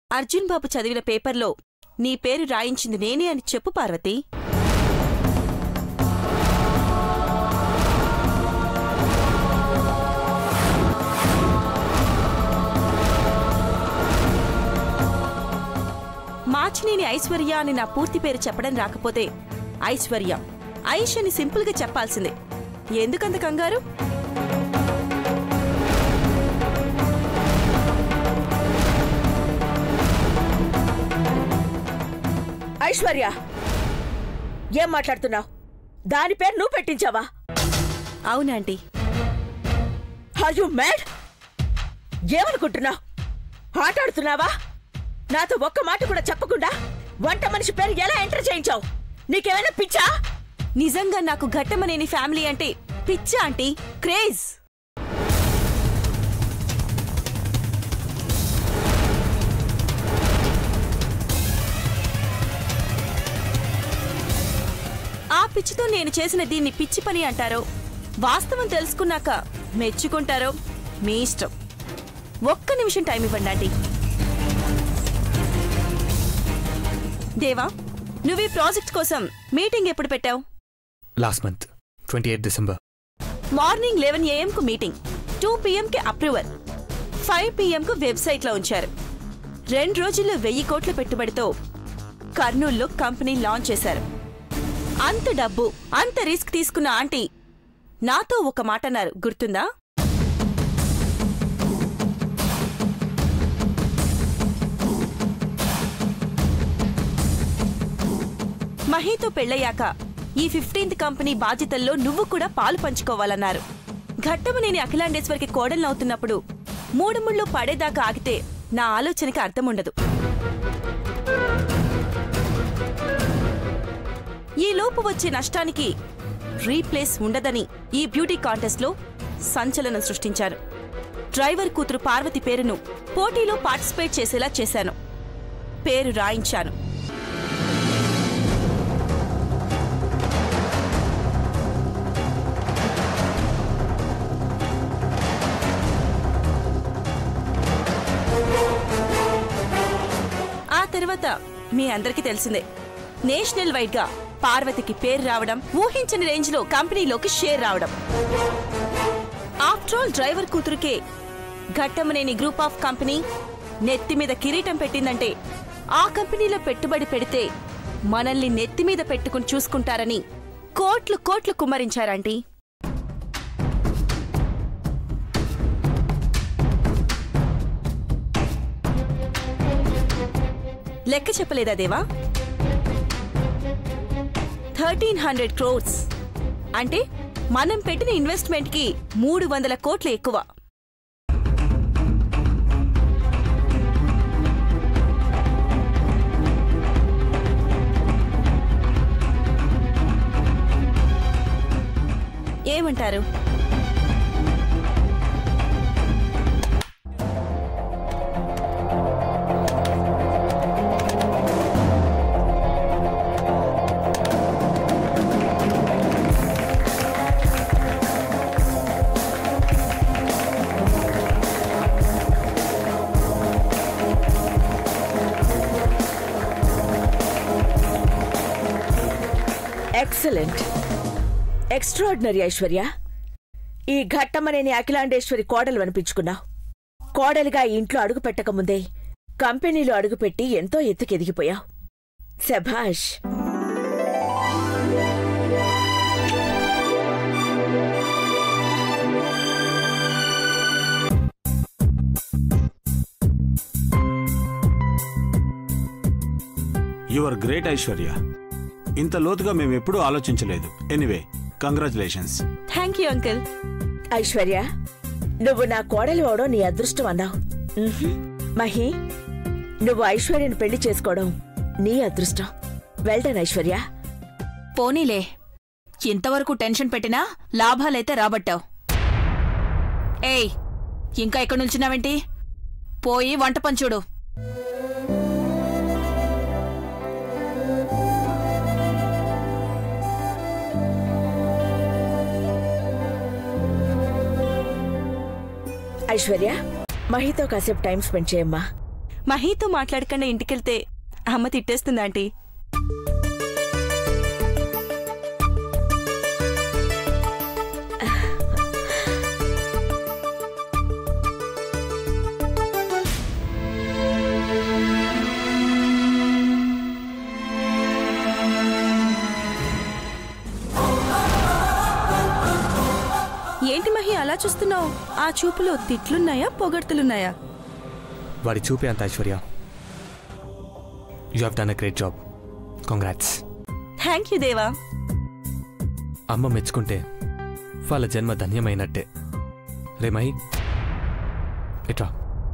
అర్జున్ బాబు చదివిన పేపర్లో నీ పేరు రాయించింది నేనే అని చెప్పు పార్వతి. మార్చినేని ఐశ్వర్య అని నా పూర్తి పేరు చెప్పడం రాకపోతే ఐశ్వర్య, ఐష్ అని సింపుల్గా చెప్పాల్సిందే. ఎందుకంత కంగారు? ఐశ్వర్య, ఏం మాట్లాడుతున్నావు? దాని పేరు నువ్వు పెట్టించావా? అవునాంటీ. Are you mad? ఏమనుకుంటున్నావు? ఆటాడుతున్నావా? నాతో ఒక్క మాట కూడా చెప్పకుండా వంట మనిషి పేరు ఎలా ఎంటర్ చేయించావు? నీకేమైనా పిచ్చా? నిజంగా నాకు ఘట్టమనేని ఫ్యామిలీ అంటే పిచ్చా ఆంటీ, క్రేజ్. ఆ పిచ్చితో నేను చేసిన దీన్ని పిచ్చి పని అంటారో, వాస్తవం తెలుసుకున్నాక మెచ్చుకుంటారో మీ ఇష్టం. ఒక్క నిమిషం టైం ఇవ్వండి ఆంటీ. దేవా, నువ్వు ఈ ప్రాజెక్ట్ కోసం మీటింగ్ ఎప్పుడు పెట్టావు? Last month 28 December. Morning 11 AM కు మీటింగ్, 2 PM కి అప్రూవల్, 5 PM కు వెబ్సైట్లో ఉంచారు. 2 రోజుల్లో 1000 కోట్ల పెట్టుబడితో కర్నూల్లో కంపెనీ లాంచ్ చేశారు. అంత డబ్బు, అంత రిస్క్ తీసుకున్న ఆంటీ నాతో ఒక మాట అన్నారు, గుర్తుందా? మహీతో పెళ్లయ్యాక ఈ 15th కంపెనీ బాధ్యతల్లో నువ్వు కూడా పాలు పంచుకోవాలన్నారు. ఘట్టమనేని అఖిలాండేశ్వరికి కోడలవుతున్నప్పుడు 3 ముళ్ళు పడేదాకా ఆగితే నా ఆలోచనకి అర్థముండదు. ఈ లోపు వచ్చే నష్టానికి రీప్లేస్ ఉండదని ఈ బ్యూటీ కాంటెస్ట్లో సంచలనం సృష్టించాను. డ్రైవర్ కూతురు పార్వతి పేరును పోటీలో పార్టిసిపేట్ చేసేలా చేశాను. పేరు రాయించాను. ఆ తర్వాత మీ అందరికీ తెలిసిందే, నేషనల్ వైడ్ గా పార్వతికి పేరు రావడం, ఊహించని రేంజ్ లో కంపెనీలోకి షేర్ రావడం. ఆఫ్టర్ ఆల్ డ్రైవర్ కూతురుకే ఘట్టమనేని గ్రూప్ ఆఫ్ కంపెనీ నెత్తిమీద కిరీటం పెట్టిందంటే ఆ కంపెనీలో పెట్టుబడి పెడితే మనల్ని నెత్తిమీద పెట్టుకుని చూసుకుంటారని కోట్లు కోట్లు కుమ్మరించారంటీ. లెక్క చెప్పలేదా దేవా? 1300 crores అంటే మనం పెట్టిన ఇన్వెస్ట్మెంట్ కి 300 కోట్లు ఎక్కువ. ఏమంటారు? Excellent, extraordinary Aishwarya. ఈ ఘట్టమనేని అఖిలాండేశ్వరి కోడలు అనిపించుకున్నావు. కోడలిగా ఈ ఇంట్లో అడుగు పెట్టకముందే కంపెనీలో అడుగుపెట్టి ఎంతో ఎత్తుకెదిగిపోయావు. శభాష్. You are great Aishwarya. ఇంత లోతుగా మేమెప్పుడూ ఆలోచించలేదు. Anyway, congratulations. Thank you uncle. Aishwarya, నువ్వు నా కోడలి అవడం నీ అదృష్టం అన్నావు. మహి, నువ్వు ఐశ్వర్యను పెళ్లి చేసుకోవడం నీ అదృష్టం. వెల్డన్ ఐశ్వర్య. పోనీలే, ఇంతవరకు టెన్షన్ పెట్టినా లాభాలైతే రాబట్టావు. ఏయ్, ఇంకా ఎక్కడి నిల్చున్నావేంటి? పోయి వంట పంచుడు. ఐశ్వర్య, మహితో కాసేపు టైం స్పెండ్ చేయమ్మా. మహీతో మాట్లాడకుండా ఇంటికెళ్తే అమ్మ తిట్టేస్తుంది ఆంటీ. ఏంటి మహి అలా చూస్తున్నావు? ఆ చూపులో తిట్లున్నాయా పొగడ్తలున్నాయా? వాడి చూపే అంత Aishwarya. You have done a great job. Congrats. Thank you Deva. అమ్మ మెచ్చుకుంటే వాళ్ళ జన్మ ధన్యమైనట్టే. రే మహి ఇట్రా.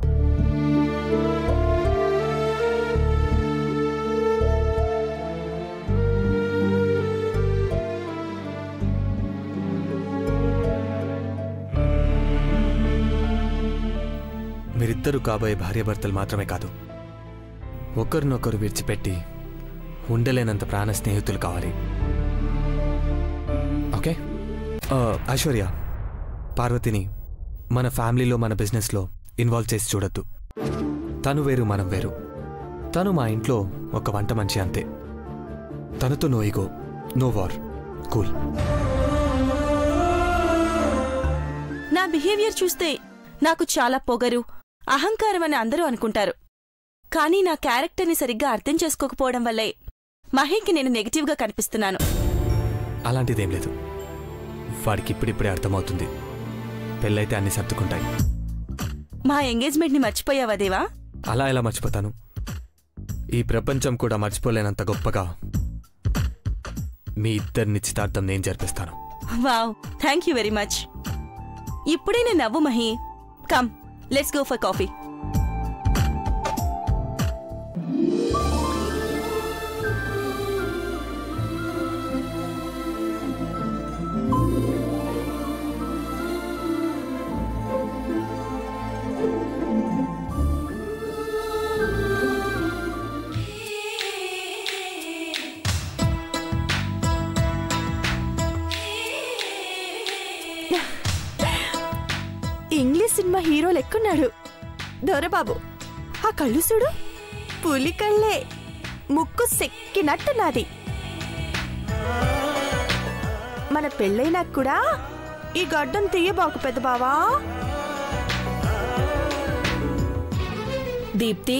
మీరిద్దరూ కాబోయే భార్యాభర్తలు మాత్రమే కాదు, ఒకరినొకరు విడిచిపెట్టి ఉండలేనంత ప్రాణ స్నేహితులు కావాలి. ఓకే? ఐశ్వర్య, పార్వతిని మన ఫ్యామిలీలో మన బిజినెస్లో ఇన్వాల్వ్ చేసి చూడొద్దు. తను వేరు, మనం వేరు. తను మా ఇంట్లో ఒక వంట మనిషి అంతే. తనతో no ego, no war, cool. నా బిహేవియర్ చూస్తే నాకు చాలా పొగరు, అహంకారం అని అందరూ అనుకుంటారు. కానీ నా క్యారెక్టర్ని సరిగ్గా అర్థం చేసుకోకపోవడం వల్లే మహీకి నేను నెగిటివ్గా కనిపిస్తున్నాను. అలాంటిదేం లేదు. వాడికి ఇప్పుడిప్పుడే అర్థమవుతుంది. పెళ్ళైతే అన్ని సర్దుకుంటాయి. మా ఎంగేజ్మెంట్ని మర్చిపోయావా దేవా? అలా ఎలా మర్చిపోతాను? ఈ ప్రపంచం కూడా మర్చిపోలేనంత గొప్పగా మీ ఇద్దరి నిశ్చితార్థం నేను జరిపిస్తాను. Wow, thank you very much. ఇప్పుడైనా నవ్వు Mahi. Come, let's go for coffee. English cinema hero లెక్కున్నాడు దొరబాబు. ఆ కళ్ళు చూడు, పులి కళ్ళే, ముక్కు సెక్కినట్టున్నది. మన పెళ్ళైనా కూడా ఈ గడ్డం తీయబాకు పెద్ద బావా. దీప్తి,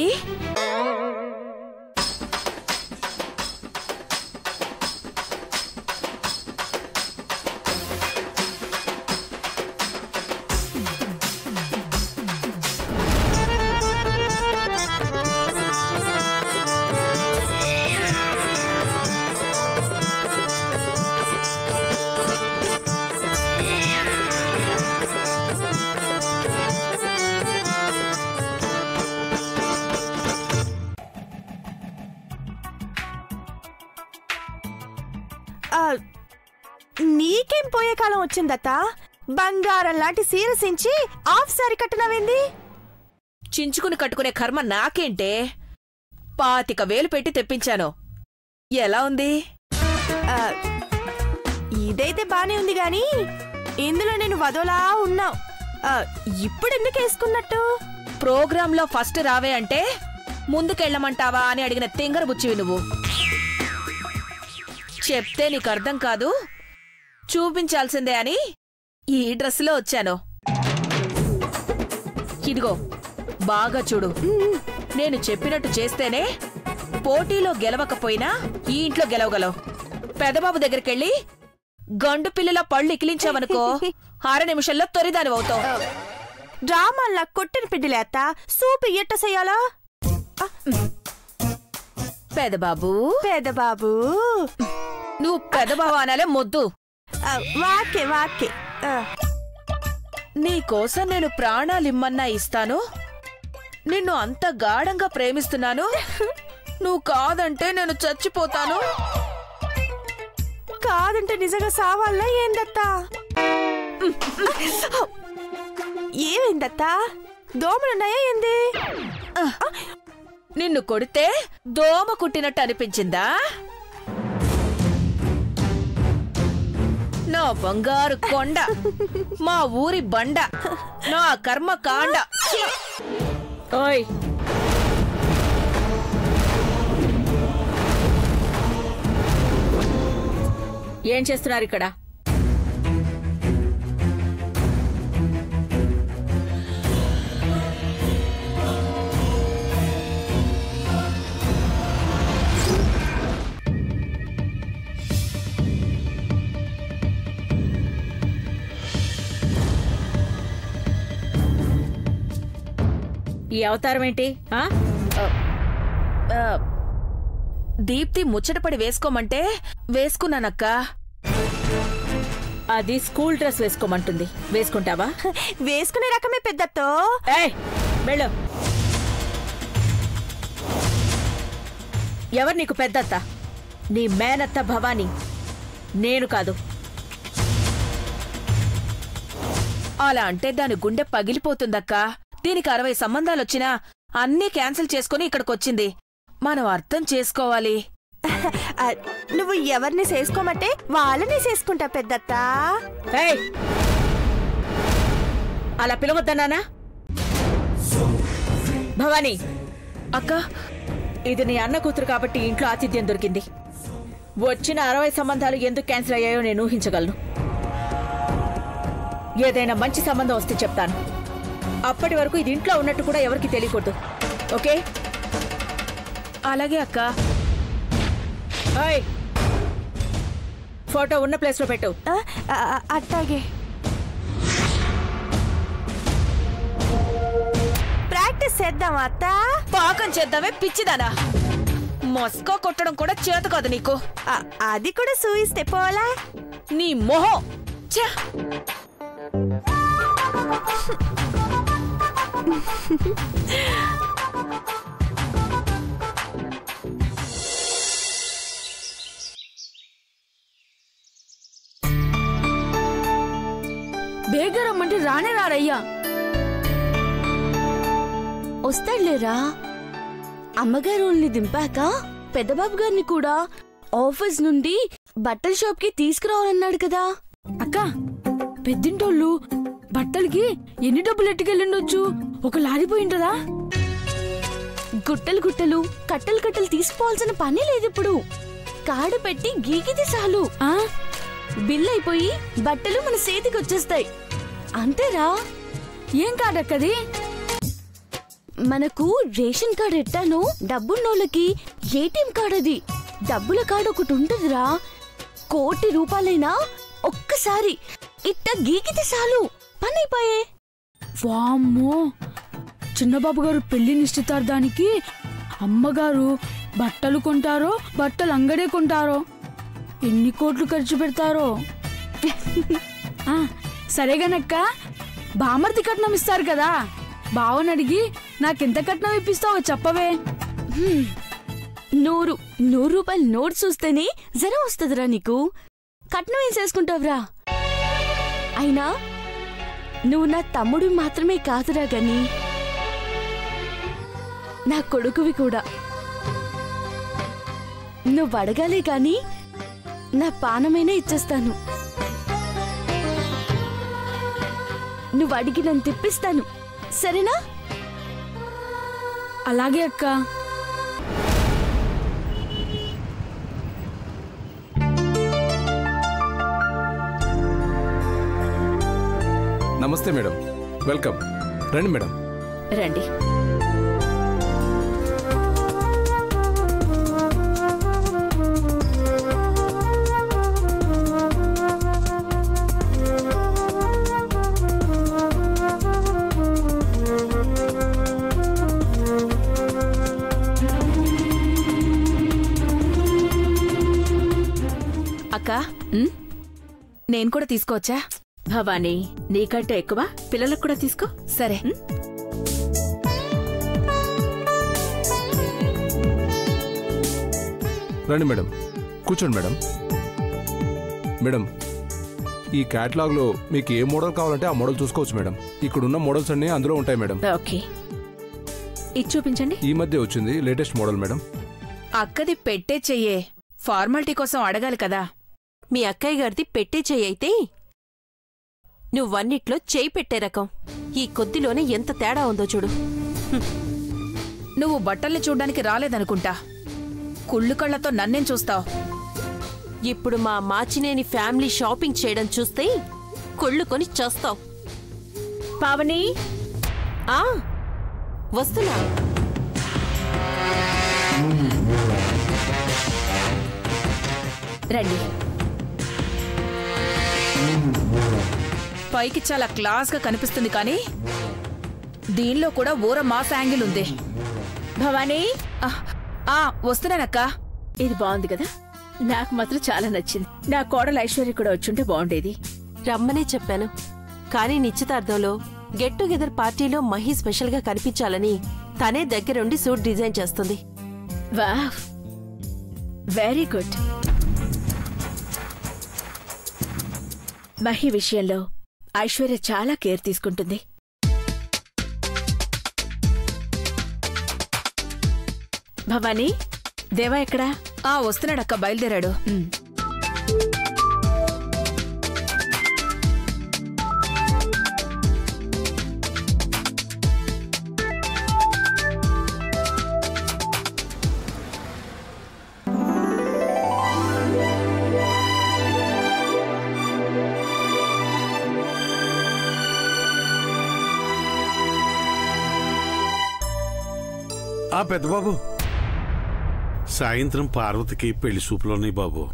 నీకేం పోయే కాలం వచ్చిందత్తా? బంగారం లాంటి సీర సించి ఆఫ్ సారీ కట్టునవేంది? చించుకుని కట్టుకునే కర్మ నాకేంటే? 25,000 పెట్టి తెప్పించాను. ఎలా ఉంది? ఇదైతే బానే ఉంది గాని ఇందులో నేను వదోలా ఉన్నావు. ఇప్పుడెందుకు వేసుకున్నట్టు? ప్రోగ్రాంలో ఫస్ట్ రావే అంటే ముందుకెళ్ళమంటావా అని అడిగిన తింగర బుచ్చివి నువ్వు. చెప్తే నీకు అర్థం కాదు, చూపించాల్సిందే అని ఈ డ్రెస్సులో వచ్చాను. ఇదిగో బాగా చూడు. నేను చెప్పినట్టు చేస్తేనే పోటీలో గెలవకపోయినా ఈ ఇంట్లో గెలవగలవు. పెదబాబు దగ్గరికెళ్ళి గండు పిల్లల పళ్ళు ఇకిలించావనుకో 6 నిమిషాల్లో తొరిదానివవుతావు. డ్రామాల్లా కొట్టిన పిడ్డిలేత్త సూపు ఎట్ట చెయ్యాలా? పెదబాబు పెదబాబు, నువ్వు పెదబాబు అనాలే మొద్దు. వాకే వాకే. నీకోసం నేను ప్రాణాలిమ్మన్నా ఇస్తాను. నిన్ను అంత గాఢంగా ప్రేమిస్తున్నాను. నువ్వు కాదంటే నేను చచ్చిపోతాను. కాదంటే నిజంగా సావాలా ఏందత్తా? ఏమైందత్తా? దోమలున్నాయా ఏంది? నిన్ను కొడితే దోమ కుట్టినట్టు అనిపించిందా? నా బంగారు కొండ, మా ఊరి బండ, నా కర్మ కాండ. ఓయ్, ఏం చేస్తున్నారు ఇక్కడ? ఈ అవతారం ఏంటి? దీప్తి ముచ్చటపడి వేసుకోమంటే వేసుకున్నానక్కా. అది స్కూల్ డ్రెస్ వేసుకోమంటుంది. వేసుకుంటావా? వేసుకునే రకమే పెద్దతో. ఏయ్, వెళ్ళు. ఎవరు నీకు పెద్దత్త? నీ మేనత్త భవానీ, నేను కాదు. అలా అంటే దాని గుండె పగిలిపోతుందక్కా. దీనికి 60 సంబంధాలొచ్చినా అన్నీ క్యాన్సిల్ చేసుకుని ఇక్కడికొచ్చింది. మనం అర్థం చేసుకోవాలి. నువ్వు ఎవరిని చేసుకోమంటే వాళ్ళని చేసుకుంటా పెద్దత్త. ఏయ్, అలా పిలవద్దన్నానా? భవానీ, అక్కా, ఇది నీ అన్న కూతురు కాబట్టి ఇంట్లో ఆతిథ్యం దొరికింది. వచ్చిన 60 సంబంధాలు ఎందుకు క్యాన్సిల్ అయ్యాయో నేను ఊహించగలను. ఏదైనా మంచి సంబంధం వస్తే చెప్తాను. అప్పటి వరకు ఇది ఇంట్లో ఉన్నట్టు కూడా ఎవరికి తెలియకూడదు. ఓకే? అలాగే అక్కా. ఫోటో ఉన్న ప్లేస్ లో పెట్టు. అట్టాగే. ప్రాక్టీస్ చేద్దాం అత్త. పాకం చేద్దామే పిచ్చిదానా. మస్కో కొట్టడం కూడా చేత కాదు నీకు. అది కూడా సూయిస్తే పోలా. నీ మొహం. ఛ! బేగరమ్మంటే రానే రారయ్యా. వస్తాడులేరా. అమ్మగారు దింపాక పెద్దబాబు గారిని కూడా ఆఫీస్ నుండి బట్టల షాప్ కి తీసుకురావాలన్నాడు కదా. అక్క, పెద్దింటోళ్ళు బట్టలకి ఎన్ని డబ్బులు ఎట్టుకెళ్ళిండొచ్చు? ఒక లారిపోయింటదా? గుట్టలు గుట్టలు కట్టలు కట్టలు తీసుకోవాల్సిన పని లేదు ఇప్పుడు. కార్డు పెట్టి గీకితే చాలు. బిల్ అయిపోయి బట్టలు మన చేతికి వచ్చేస్తాయి. అంతేరా. ఏం కార్డు అక్కది? మనకు రేషన్ కార్డు ఎట్టానో డబ్బున్నోళ్ళకి ఏటీఎం కార్డు అది. డబ్బుల కార్డు ఒకటి ఉంటదిరా. 1 కోటి రూపాయలైనా ఒక్కసారి ఇట్ట గీకితే చాలు పని అయిపోయే. వామ్మో, చిన్నబాబు గారు పెళ్లి నిశ్చితార్థానికి అమ్మగారు బట్టలు కొంటారో, బట్టలు అంగడే కొంటారో, ఎన్ని కోట్లు ఖర్చు పెడతారో. సరేగానక్క, బామర్ది కట్నం ఇస్తారు కదా, బావని అడిగి నాకెంత కట్నం ఇప్పిస్తావో చెప్పవే. 100 రూపాయల నోట్ చూస్తేనే జరం వస్తుందిరా నీకు. కట్నం ఏం చేసుకుంటావురా? అయినా నువ్వు నా తమ్ముడు మాత్రమే కాదురా గాని నా కొడుకువి కూడా. నువ్వు అడగాలే గాని నా పానమైనా ఇచ్చేస్తాను. నువ్వు అడిగినంత ఇప్పిస్తాను, సరేనా? అలాగే అక్క. నమస్తే మేడం, వెల్కమ్. రండి మేడం. రండి. అక్కా, నేను కూడా తీసుకోవచ్చా? భవానీ, నీకంటే ఎక్కువ పిల్లలకు కూడా తీసుకో. సరే. రండి మేడం, కూర్చోండి మేడం. మేడం, ఈ క్యాటలాగ్లో మీకు ఏ మోడల్ కావాలంటే ఆ మోడల్ చూసుకోవచ్చు మేడం. ఇక్కడున్న మోడల్స్ అన్నీ అందులో ఉంటాయి మేడం. ఓకే, ఇది చూపించండి. ఈ మధ్య వచ్చింది లేటెస్ట్ మోడల్ మేడం. అక్కది పెట్టే చెయ్యే, ఫార్మాలిటీ కోసం అడగాలి కదా. మీ అక్కయ్య గారిది పెట్టే చెయ్యి అయితే నువ్వన్నిట్లో చేయి పెట్టే రకం. ఈ కొద్దిలోనే ఎంత తేడా ఉందో చూడు. నువ్వు బట్టల్ని చూడ్డానికి రాలేదనుకుంటా. కుళ్ళు కళ్లతో నన్నేం చూస్తావు? ఇప్పుడు మా మాచినేని ఫ్యామిలీ షాపింగ్ చేయడం చూస్తే కొళ్ళు కొని చేస్తావు. పావని వస్తున్నా. రండి. పైకి చాలా క్లాస్ గా కనిపిస్తుంది కానీ దీనిలో కూడా ఊర మాస్ యాంగిల్ ఉంది. భవానీ వస్తున్నానక్క. ఇది బాగుంది కదా, నాకు మాత్రం చాలా నచ్చింది. నా కోడలు ఐశ్వర్య కూడా వచ్చుంటే బాగుండేది. రమ్మనే చెప్పాను, కానీ నిశ్చితార్థంలో గెట్ టుగెదర్ పార్టీలో మహి స్పెషల్ గా కనిపించాలని తనే దగ్గరుండి సూట్ డిజైన్ చేస్తుంది. Wow, very good. మహి విషయంలో ఐశ్వర్య చాలా కేర్ తీసుకుంటుంది. భవానీ, దేవా ఎక్కడా? వస్తున్నాడక్క, బయలుదేరాడు. పెద్దబాబు, సాయంత్రం పార్వతికి పెళ్లి సూపులోన్నాయి బాబు.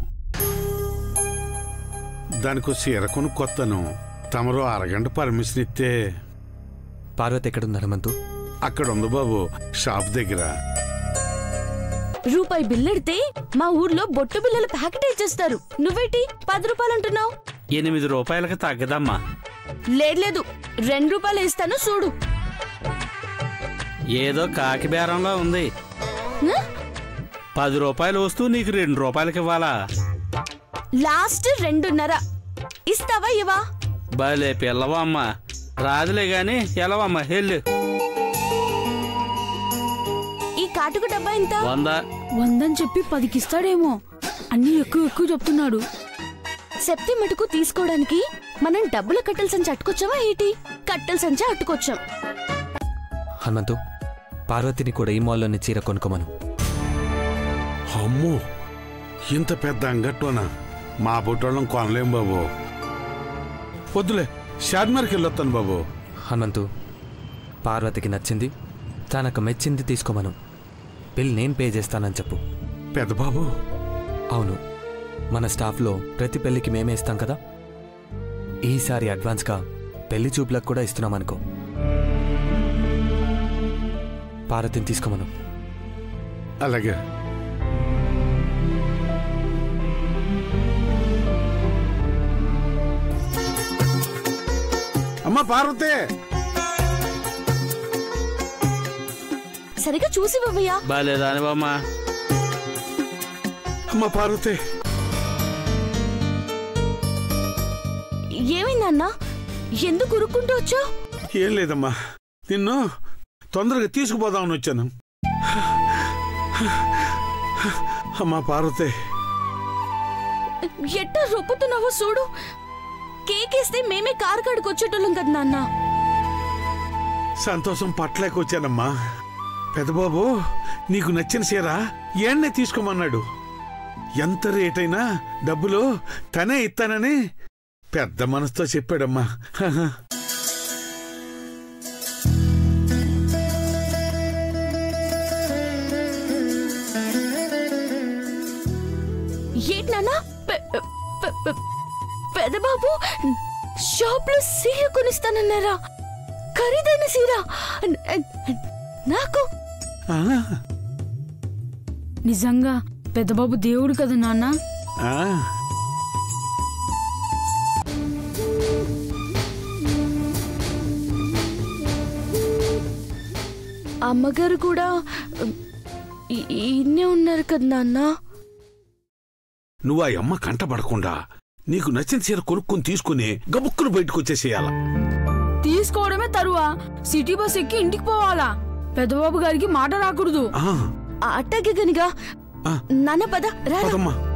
దానికో చీర కొనుక్కొత్తాను. తమరు అరగంట పర్మిషన్ ఇస్తే. పార్వతి ఎక్కడుంది హనుమంతు? అక్కడ ఉంది బాబు, షాప్ దగ్గర. రూపాయి బిల్లెడితే మా ఊర్లో బొట్టు బిల్లల ప్యాకెట్ ఇచ్చేస్తారు. నువ్వేటి 10 రూపాయలు అంటున్నావు? 8 రూపాయలకి తగ్గదమ్మా. లేదు, 2 రూపాయలు ఇస్తాను చూడు. ఏదో కాకి బేరంలో ఉంది. 10 రూపాయలు వస్తూ నీకు 2 రూపాయలకి ఇవ్వాలా? లాస్ట్ 2.5 ఇస్తావా? ఇవా భలే పిల్లవమ్మా. రాదులే గాని ఎలవమ్మా, వెళ్ళు. ఈ కాటుకు డబ్బా ఎంత? 100 అని చెప్పి 10కి ఇస్తాడేమో. అన్ని ఎక్కువ చెప్తున్నాడు. సెప్తి మటుకు తీసుకోవడానికి మనం డబ్బుల కట్టెల సంచి అట్టుకొచ్చావా ఏంటి? కట్టెల సంచి అట్టుకొచ్చాం. హనుమంతు, పార్వతిని కూడా ఈ మాల్లోని చీర కొనుక్కోమను. అమ్మో, ఇంత పెద్ద అంగట్లోనా? మా బొట్టోళ్ళం కొనలేం బాబు. వద్దులే, షాద్మార్కి వెళ్ళొస్తాను బాబు. హనుమంతు, పార్వతికి నచ్చింది, తనకు మెచ్చింది తీసుకోమను. బిల్ నేను పే చేస్తానని చెప్పు. పెద్ద బాబు? అవును, మన స్టాఫ్లో ప్రతి పెళ్లికి మేమే ఇస్తాం కదా. ఈసారి అడ్వాన్స్గా పెళ్లి చూపులకు కూడా ఇస్తున్నామనుకో. పార్వతిని తీసుకోమను. అలాగే. అమ్మా పార్వతి, సరిగా చూసి బాబయ్యా. బాలేదాని బామ్మా. అమ్మా పార్వతి, ఏమైందన్నా? ఎందుకు ఉరుక్కుంటూ వచ్చావు? ఏం లేదమ్మా, నిన్ను తొందరగా తీసుకుపోదామని వచ్చాను. అమ్మా పార్వతి, ఎట్టా రొప్పుతున్నావో చూడు. కేకేస్తే మేమే కారు కాడికి వచ్చేటోళ్ళం కదా నాన్న. సంతోషం పట్టలేకొచ్చానమ్మా. పెద్దబాబు నీకు నచ్చిన చీర ఏడ్నే తీసుకోమన్నాడు. ఎంత రేటైనా డబ్బులు తనే ఇస్తానని పెద్ద మనసుతో చెప్పాడమ్మా. ఏంటి నాన్న? పెద్దబాబు షాప్ లో సీర కొనిస్తానన్నారా? ఖరీదైన సీర నాకు? నిజంగా పెద్దబాబు దేవుడు కదా నాన్న. అమ్మగారు కూడా ఇన్నే ఉన్నారు కదా నాన్న. నువ్వు ఆ అమ్మ కంటపడకుండా నీకు నచ్చిన చీర కొనుక్కొని తీసుకుని గబుక్కును బయటకు వచ్చేసేయాల. తీసుకోవడమే తరువా సిటీ బస్ ఎక్కి ఇంటికి పోవాలా? పెద్దబాబు గారికి మాట రాకూడదు. అట్టగే గనిగా నాన్న పద రా.